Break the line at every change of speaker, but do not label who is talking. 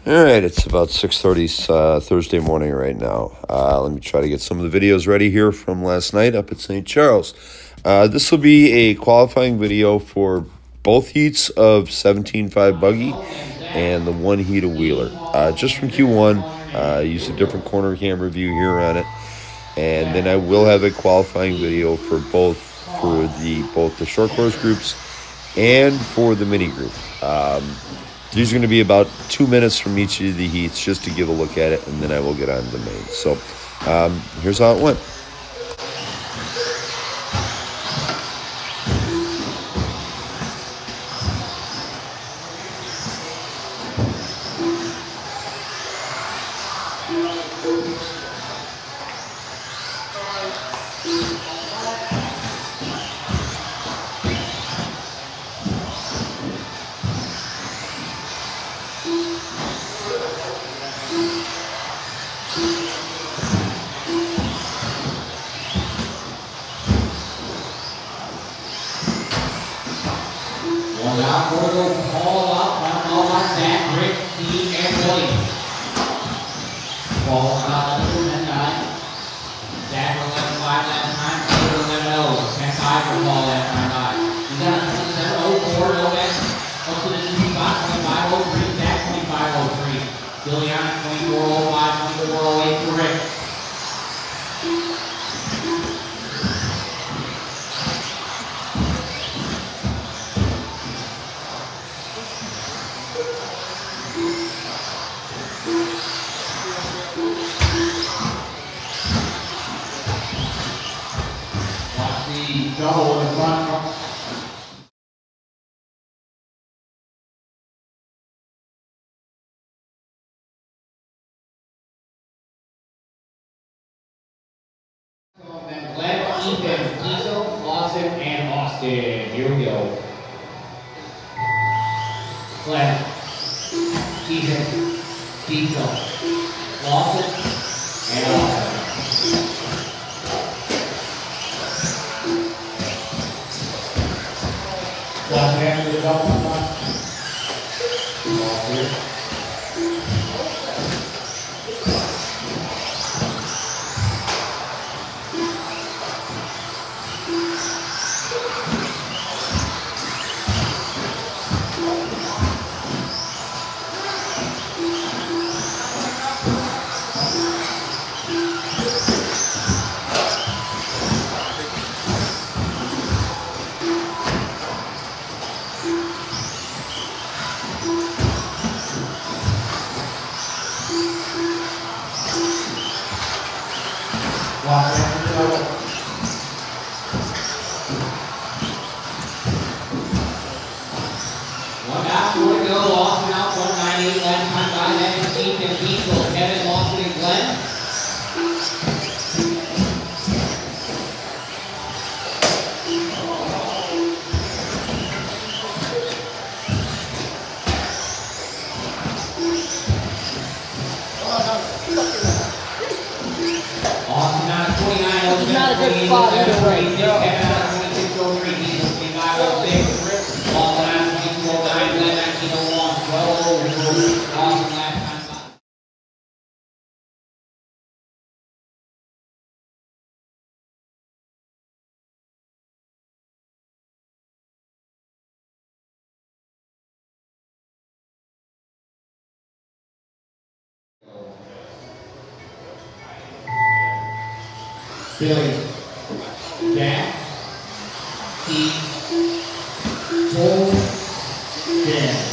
All right, it's about 6:30 Thursday morning right now. Let me try to get some of the videos ready here from last night up at St. Charles. This will be a qualifying video for both heats of 17.5 buggy and the one heat of Wheeler. Just from Q1, I used a different corner camera view here on it, and then I will have a qualifying video for both the short course groups and for the mini group. These are going to be about 2 minutes from each of the heats just to give a look at it, and then I will get on to the main. So here's how it went.
One out, we'll go all out, all like that, Rick, Steve, and William. Ball out of the 10-9. Zach will 11-5 that time, Peter 11-0. 10-5 for ball that time. We got a 27-04, Novak. Up to the 25-25-03, Zach 25-03. Gillian 24-05, 24-08 for Rick. Watch the double in the front. Then Glenn, Ethan, Diesel, Lawson, and Austin. Here we go. Glenn, Ethan, Diesel, Lawson, and Austin. Last hand of the double front. Ball here. Last hand of the double. One out, four to go. Lawson out, 198 last time by that. Ethan, Diesel, Kevin, Lawson, and Glenn. Austin out of 29,
It's not a good spot either way.
Kevin out of 26, 03, Diesel, 25, 06. Lawson out of 22, 09, Glenn, 1901, 12, Austin last time by. Billy, Jack, Steve, Cole, Dan.